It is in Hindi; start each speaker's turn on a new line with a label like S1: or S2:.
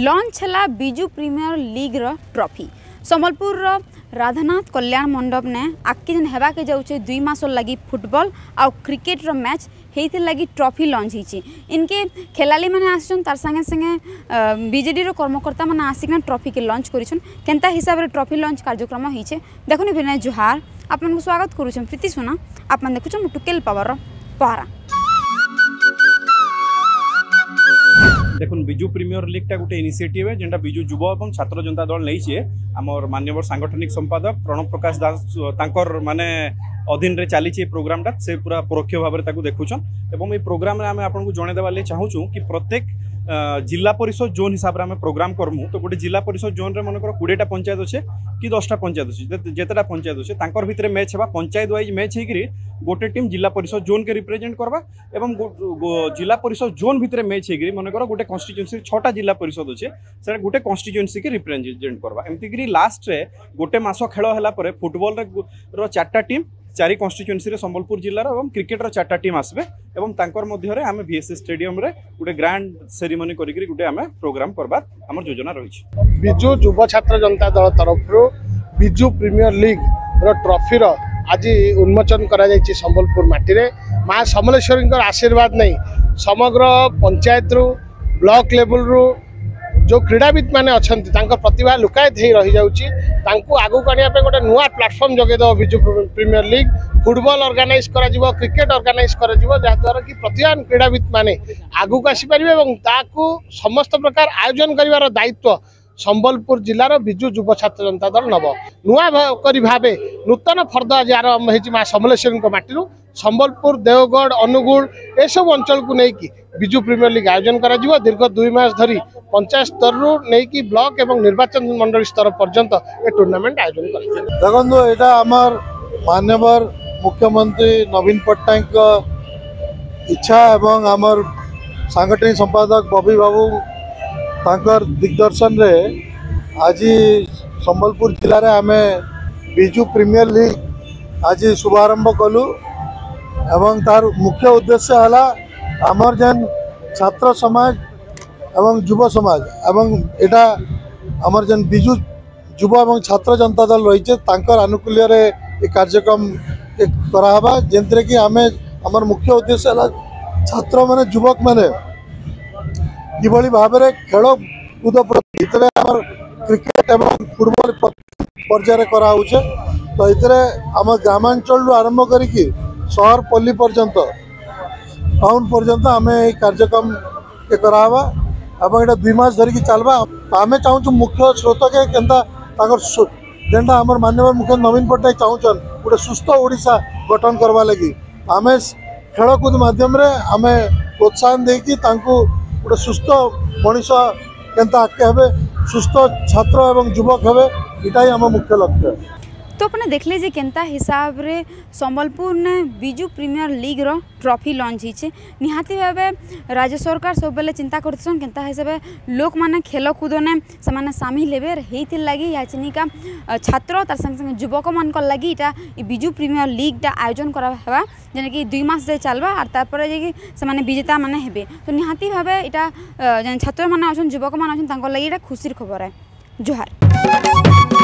S1: लॉन्च है बिजू प्रीमियर लीग रो ट्रॉफी संबलपुर रो राधानाथ कल्याण मंडप ने आगे जन हेबा के जाऊे 2 मास लगी फुटबॉल आ क्रिकेट रो मैच हेइथिर लगी ट्रॉफी लॉन्च होती। इनके खेलाड़ी मैंने आसन तार संगे संगे बीजेडी रो कर्मकर्ता मैंने आसिक ट्रॉफी के लॉन्च करिछन केनता हिसाब रे ट्रॉफी लॉन्च कार्यक्रम होइछे देखुनी विनय जुहार आपन को स्वागत करूछन प्रीति सुना आप देखुछन मुटुकेल पावर रो पहरा।
S2: देखुन बिजू प्रीमियर लीग टा गोटे इनिशिएटिव है जेनटा बिजू युवा और छात्र जनता दल नहीं आमर माननीय सांगठनिक संपादक प्रणव प्रकाश दास तांकर माने अधीन रे चली प्रोग्राम टा से पूरा परोक्ष भाव में देखुछन एवं ये प्रोग्राम रे आमे आपन को जणे देबा ले चाहूछु कि प्रत्येक जिला परिषद जोन हिसाब से प्रोग्राम करमु तो गोटे जिला परिषद जोन रे मनकर 20टा पंचायत अच्छे कि 10टा पंचायत अच्छे जेतेटा पंचायत अच्छे तांकर भितरे मैच हेबा पंचायत वाइज मैच हेकरी गोटे टीम जिला परिषद जोन के रिप्रेजेंट करबा एवं जिला परिषद जोन भितरे मैच हेकरी मनकर गोटे कॉन्स्टिट्यूएंसी 6टा जिला परिषद अच्छे से गोटे कॉन्स्टिट्यूएंसी के रिप्रेजेंट करबा एमती करी लास्ट रे गोटे मास खेल होला परे फुटबॉल रो 4टा टीम 4 कॉन्स्टिट्यूएंसी रे संबलपुर जिल्लार और क्रिकेट रो 4टा टीम आसबे एवं तांकर मध्य रे आमे VSS स्टेडियम रे गोटे ग्रांड सेरेमनी करिकरी गोटे आमे प्रोग्राम करबार हमर योजना रहिछि।
S3: बिजू युवा छात्र जनता दल तरफ बिजू प्रीमियर लीग रो ट्रॉफी रो आज उन्मोचन करा जायछि संबलपुर माटी रे मां समलेश्वरी आशीर्वाद नहीं समग्र पंचायत रू ब्लॉक लेवल रू जो क्रीड़ाविद मैंने अच्छा प्रतिभा लुकायत हो रही जाऊँगी आगू करने गोटे नुआ प्लाटफर्म जगेदेव Biju premier league football organise करा क्रिकेट ऑर्गेनाइज करा जहाँद्वारा कि प्रतिभान क्रीड़ाविद मैंने आगू आसीपारे और समस्त प्रकार आयोजन कर दायित्व संबलपुर जिलार बिजू युवा छात्र जनता दल नब नुआ भावे नूतन फर्द आज आरंभ होती माँ समलेश्वरी माटी संबलपुर देवगढ़ अनुगुल ये सब अंचल को लेकिन बिजू प्रीमियर लीग आयोजन करा दीर्घ 2 मास धरी पंचायत स्तर नहीं ब्लॉक एवं निर्वाचन मंडल स्तर पर्यंत ये टूर्नामेंट आयोजन कर
S4: देखो यहाँ आमर माननीय मुख्यमंत्री नवीन पट्टनायक इच्छा एवं आमर सांगठनिक संपादक बबी बाबू तांकर दिग्दर्शन रे आज संबलपुर जिले में आम बिजू प्रीमियर लीग आज शुभारंभ कलु एवं तार मुख्य उद्देश्य है आमर जेन छात्र समाज एवं युवा समाज एवं एटा आमर जेन बिजू युवा एवं छात्र जनता दल रही अनुकूल्य रे कार्यक्रम करावा जेनते कि आम आमर मुख्य उद्देश्य है छात्र माने युवक माने किभली भाव में खेल कूद प्रति आम क्रिकेट एवं फुटबॉल पर्यायर कराऊे तो ये आम ग्रामांचल आरंभ करी शहर पल्ली पर्यंत टाउन पर्यंत आम कार्यक्रम के करावा एवं ये 2 मास धरिकी चलवा आम चाहूँ मुख्य स्रोत के केनता जेनटा आम माननीय मुख्य नवीन पट्टनायक चाहून गोटे सुस्थ ओडिशा गठन करवा लगी आम खेलकूद मध्यम आम प्रोत्साहन देकी गोटे सुस्थ मनीष केनता आगे हे सुस्थ छात्र एवं युवक हे यहाँ आम मुख्य लक्ष्य।
S1: तो अपने देखले जे केनता हिसाब रे संबलपुर ने बिजू प्रीमियर लीग रो ट्रॉफी लॉन्च होइछे निहाती भावे राज्य सरकार सब बेले चिंता करछन केनता हिसाब लोक माने खेल कूद ने समान शामिल हेबे हेइथिर लागि याचनिका छात्र तार संग संग युवक मान कर लागि इटा बिजू प्रीमियर लीग टा आयोजन करा हेबा जेने कि 2 मास जे चलबा आर तापर जे कि समान विजेता माने हेबे तो निहाती भावे इटा जेन छात्र माने अछन युवक मान अछन तांकर लागि इटा खुशीर खबर है। जोहार।